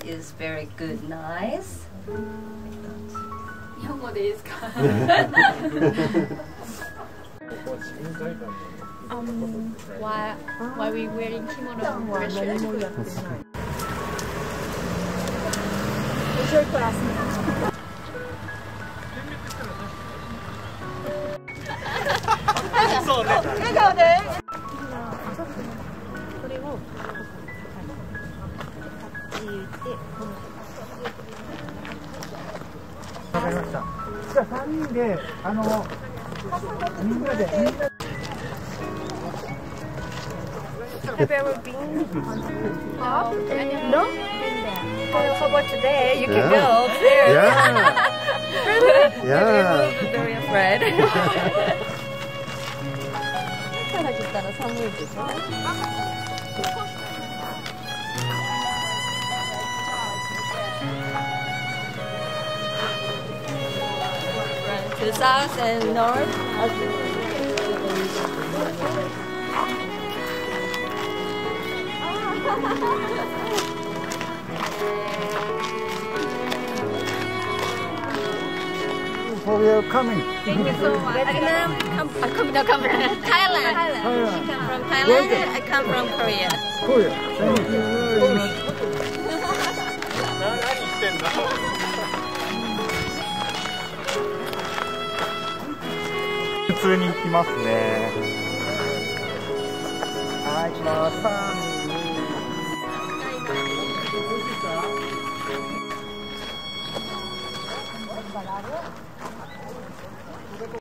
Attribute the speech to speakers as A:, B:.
A: is very good, nice.
B: 日本語でいいですか？Why we wearing kimono? Enjoy class.
C: そうね。
A: 笑顔で。
D: これを
C: わかりました。じゃあ3人でみんなで。
D: Have you ever been up? No?
A: How about today? You can go upstairs.
E: Yeah.
A: Really?
E: Yeah.
A: I'm very afraid. から来たら寒いですよね。To south and north.
C: For your coming.
B: Thank you so much.
A: Come from Thailand. From Thailand. I come from Korea.
C: Korea. Thank you very much.
E: 何言ってんだ。
C: 普通に行きますね。はい、行きます。